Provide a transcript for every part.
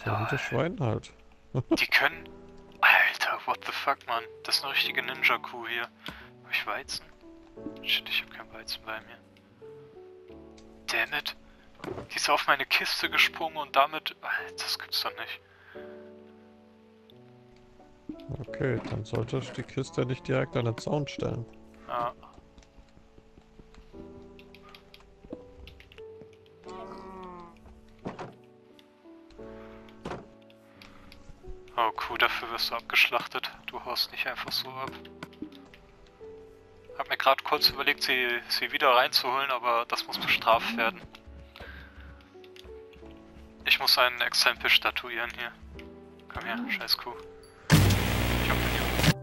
Verdammte Schwein halt. Die können... Alter, what the fuck, Mann. Das ist eine richtige Ninja-Kuh hier. Hab ich Weizen? Shit, ich hab kein Weizen bei mir. Damn it. Die ist auf meine Kiste gesprungen und damit... Alter, das gibt's doch nicht. Okay, dann sollte ich die Kiste nicht direkt an den Zaun stellen. Ja. Oh, Kuh, dafür wirst du abgeschlachtet. Du haust nicht einfach so ab. Hab mir gerade kurz überlegt, sie wieder reinzuholen, aber das muss bestraft werden. Ich muss ein Exempel statuieren hier. Komm her, scheiß Kuh. Ich hab den hier.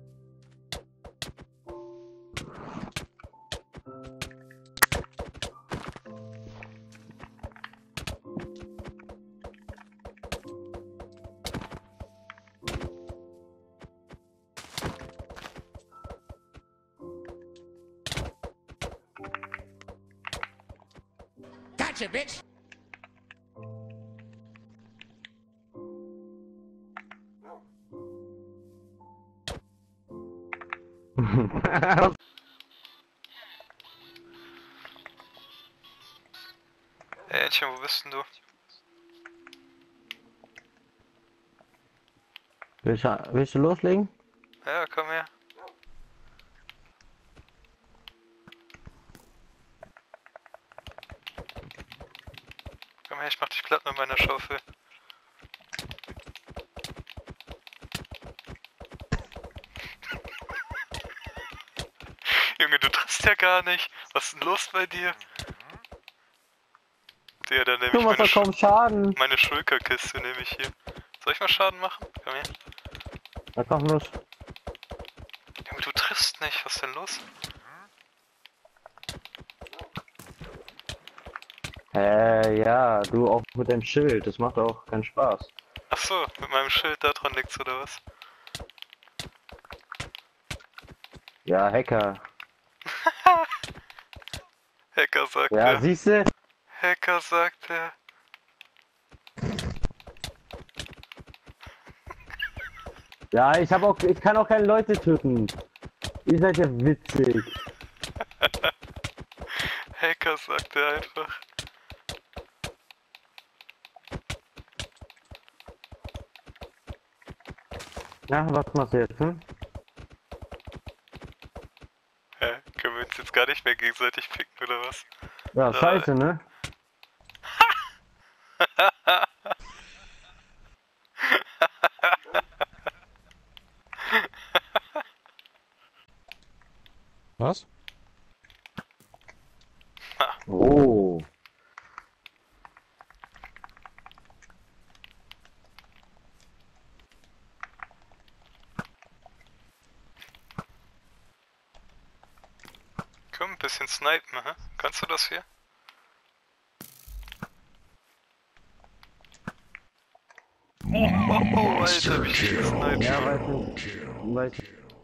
Gotcha, bitch! Hey, Entchen, wo bist denn du? Willst du loslegen? Ja, komm her. Komm her, ich mach dich platt mit meiner Schaufel. Junge, du triffst ja gar nicht. Was ist denn los bei dir? Der, dann nehme Du ich machst doch kaum Schaden. meine Schulkerkiste nehme ich hier. Soll ich mal Schaden machen? Komm her. Na komm, los. Junge, du triffst nicht. Was ist denn los? Ja, du auch mit dem Schild. Das macht auch keinen Spaß. Ach so, mit meinem Schild da dran liegt's oder was? Ja, Hacker. Hacker sagt Ja, er. siehst du? Hacker sagt er. Ja, ich kann auch keine Leute töten. Ihr seid ja witzig. Hacker sagt er einfach. Na, was machst du jetzt, hm? Hä? Können wir uns jetzt gar nicht mehr gegenseitig picken oder was? Ja, scheiße, ne? Was? Oh. Komm, ein bisschen snipen, hä? Kannst du das hier? Oh, Alter, wie ich gesniped. Ja, weißt du.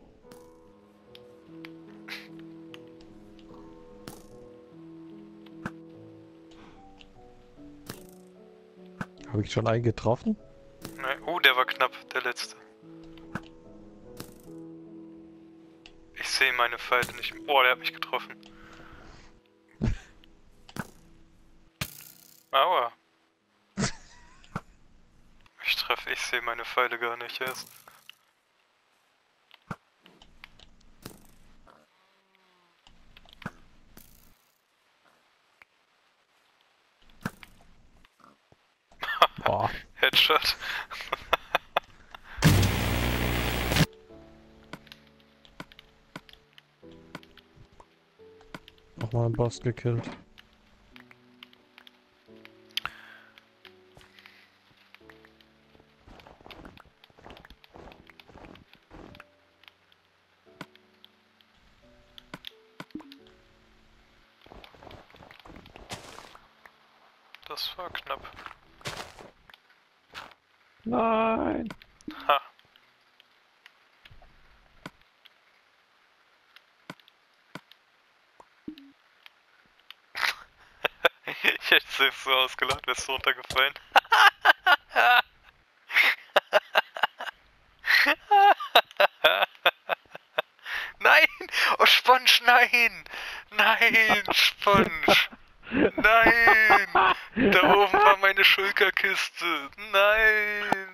Habe ich schon einen getroffen? Nein. Oh, der war knapp, der letzte. Ich sehe meine Pfeile nicht. Oh, der hat mich getroffen. Aua. Ich sehe meine Pfeile gar nicht erst. Boah. Headshot. Nochmal einen Boss gekillt. Das war knapp. Nein! Ha. Ich hätte es so ausgelacht, wärst du runtergefallen. Sponge, nein! Nein, Sponge! Nein! Da oben war meine Schulterkiste! Nein!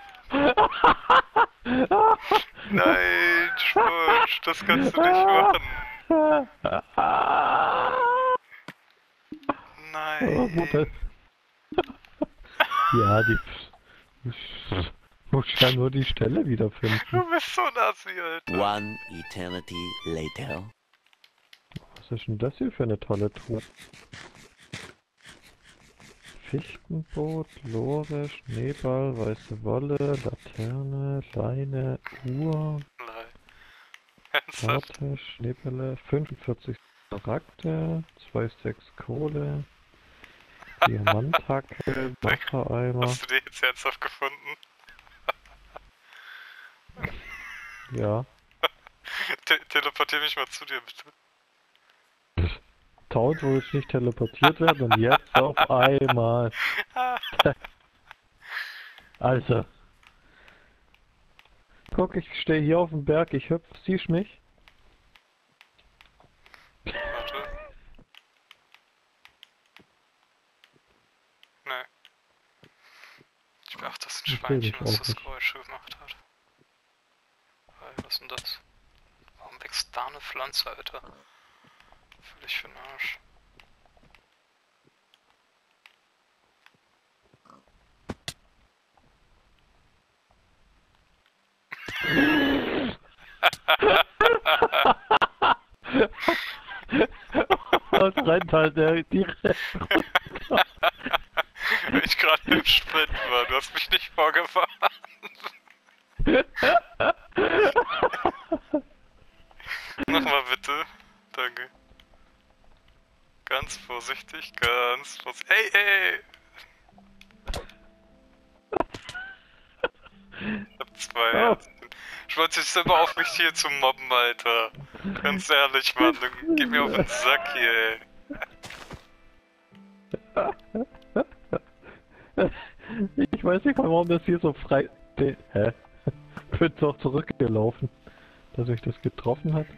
Nein, Sponge, das kannst du nicht machen! Nein! Ja, die... Muss ja nur die Stelle wiederfinden. Du bist so ein Assi, Alter! One eternity later. Was ist denn das hier für eine tolle Truhe? Fichtenboot, Lore, Schneeball, weiße Wolle, Laterne, Leine, Uhr, Nein. Ernsthaft? Karte, Schneebälle, 45 Charakter, 2,6 Kohle, Diamanthacke, Wassereimer. Hast du die jetzt ernsthaft gefunden? Ja. Teleportier mich mal zu dir, bitte. Taut, wo ich nicht teleportiert werde und jetzt auf einmal. Also. Guck, ich stehe hier auf dem Berg, ich hüpf, siehst mich? Warte. Nee. Ich beachte das ein Ich seh Schweinchen, dich was auch das nicht. Geräusch gemacht hat. Hey, was ist denn das? Warum wächst da eine Pflanze, Alter? Völlig für den Arsch. Das rennt halt direkt. Weil ich gerade im Sprint war, du hast mich nicht vorgefahren. Nochmal bitte. Danke. Ganz vorsichtig, ganz vorsichtig. Ey, ey! Ich hab zwei Herzen. Schmolz, jetzt immer auf mich hier zu mobben, Alter. Ganz ehrlich, Mann, du geh mir auf den Sack hier, ey. Ich weiß nicht, warum das hier so frei... Hä? Ich bin doch zurückgelaufen, dass mich das getroffen hat.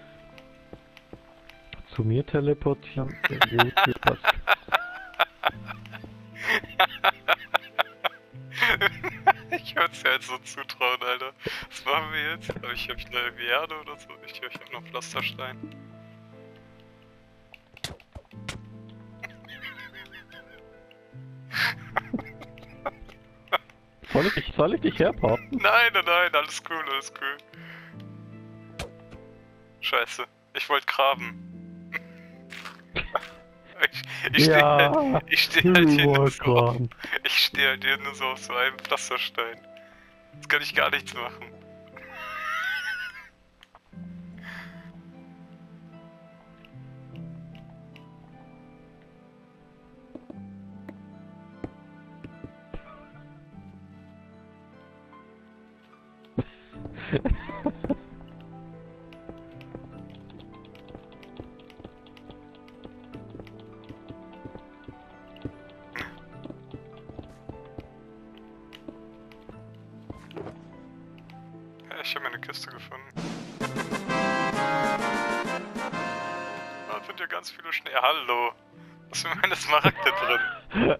Zu mir teleportieren. Was? Ich würde es ja jetzt so zutrauen, Alter. Was machen wir jetzt? Hab ich eine Erde oder so? Ich hab noch Pflasterstein. Soll ich dich herporten? Nein, nein, nein, alles cool, alles cool. Scheiße, ich wollte graben. Ich stehe Ja, halt hier nur so auf, graben. ich stehe halt hier nur so auf so einem Pflasterstein. Jetzt kann ich gar nichts machen. Ja, ich habe mir eine Kiste gefunden. Da sind ja ganz viele Schnee. Hallo. Was sind meine Smaragde drin?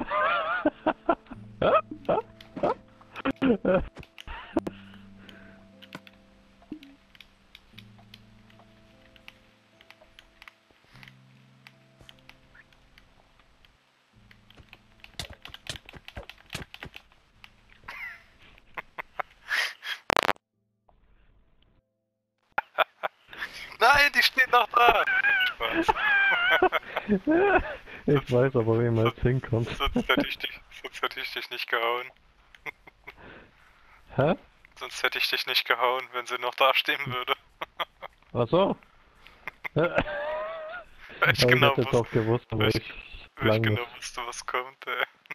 Nein, die steht noch da! Spaß. Ich weiß aber, wie man jetzt hinkommt. Sonst hätte ich dich nicht gehauen. Hä? Sonst hätte ich dich nicht gehauen, wenn sie noch da stehen würde. Ach so? Weil ich Aber genau ich hätte es auch gewusst, aber weil ich weil ich lang genau wusste, was kommt, ey.